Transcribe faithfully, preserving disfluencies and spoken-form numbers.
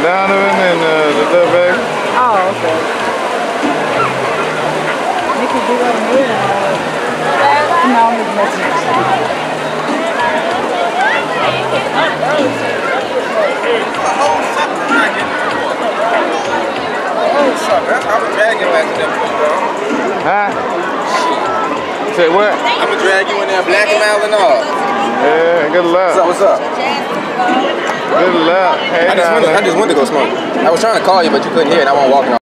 Donovan and uh, the little baby. Oh, okay. Nikki, do what me and no, Miss Message. I'm a drag you after that football. Huh? Say what? I'm gonna drag you in there, black and all and all. Yeah, good luck. What's up? What's up? Good luck. Hey, I just, went to, I just went to go smoke. I was trying to call you, but you couldn't hear it. I wasn't walking off.